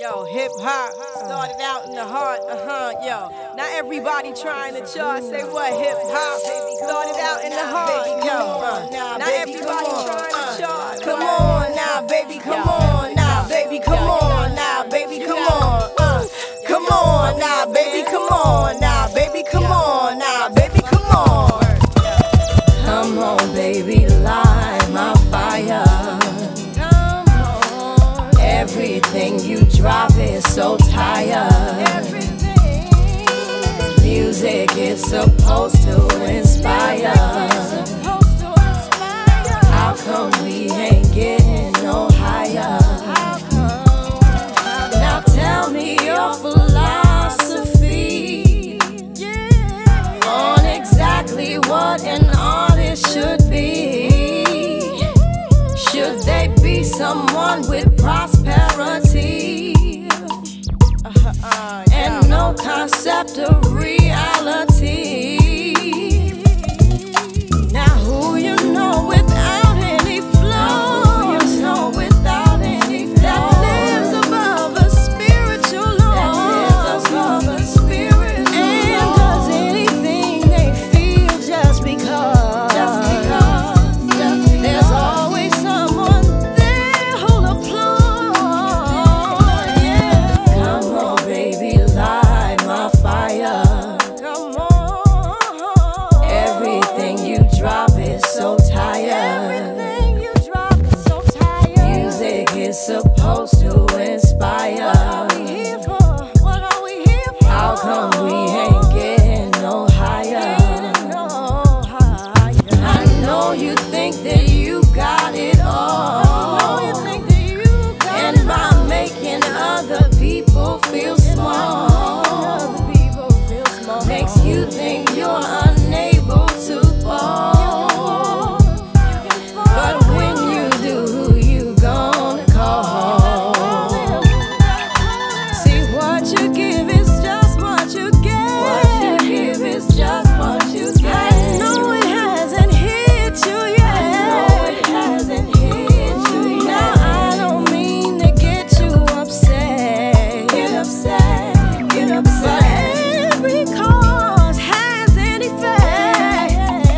Yo, hip hop started out in the heart, yo. Now everybody trying to chart, say what? Hip hop started out in the heart, yo. Now everybody trying to chart. Come on now, baby, come on now, baby, come on now, baby, come on. Come on now, baby, come on now, baby, come on now, baby, come on. Come on, baby, light my fire. Everything you drop is so tired. Music is supposed to inspire. How come we ain't getting no higher? Now tell me your philosophy on exactly what an artist should be. Should they be someone with prosperity and no concept of reality? Now who you know without any flaws, that lives above a spiritual law, and does anything they feel just because. There's always someone there who'll applaud. Come on, baby, light my fire. Come on. Everything you drop is so tired. Music is supposed to inspire. What are we here for? How come we ain't getting no higher? I know you think that you got it all, and by making other people feel small, makes you think you're unable to fall. But when you do, who you gonna call? See, what you give is just what you get. What you give is just what you get. I know it hasn't hit you yet. Now I don't mean to get you upset. But every cause has an effect.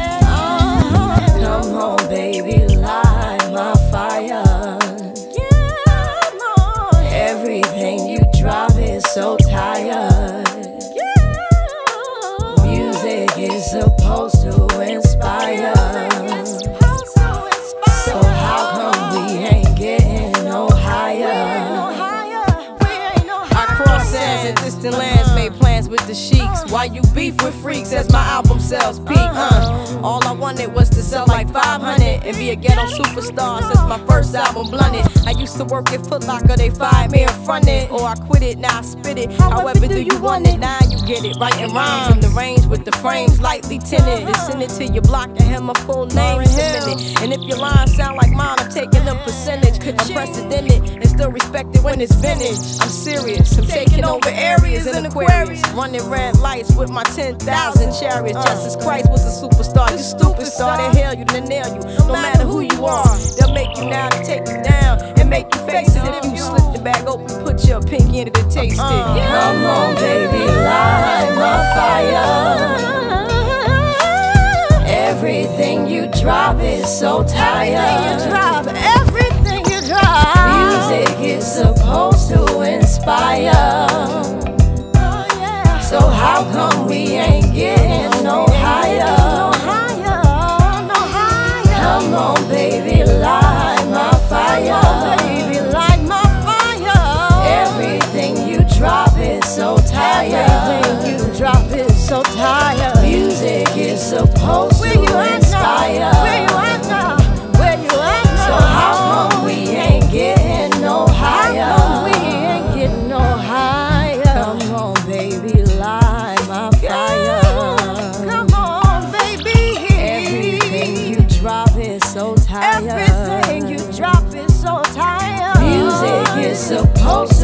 Come on, baby, light my fire. Everything you drop is so tired. Music is supposed to inspire. So how come we ain't getting no higher? I cross sands and distant lands, made plans with the sheiks. Why you beef with freaks as my album sales peak? All I wanted was to sell like 500 and be a ghetto superstar since my first album blunted. I used to work at Foot Locker, they fired me in front it, or I quit it, now I spit it. However do you want it? Now you get it. Writing rhymes in the range with the frames lightly tinted, and send it to your block and have my full name submitted. And if your lines sound like mine, I'm taking a percentage. Unprecedented and still respected when it's vintage. I'm serious, I'm taking over areas in Aquarius, running red lights with my 10,000 chariots. Justice Christ was a superstar. You stupid star, they hail you, they nail you. No matter who you are, they'll make you now to take you down and make you face it. If you slip the bag open, put your pinky in it and taste it. Come on, baby, light my fire. Everything you drop is so tired. Everything you drop. Music is supposed to inspire. So how come we ain't getting no higher? Come on, baby, light my fire. Everything you drop is so tired. Music is supposed to inspire. So how come we ain't getting no higher? Come on, baby, light my fire. Come on, baby. Everything you drop is so tired. Music is supposed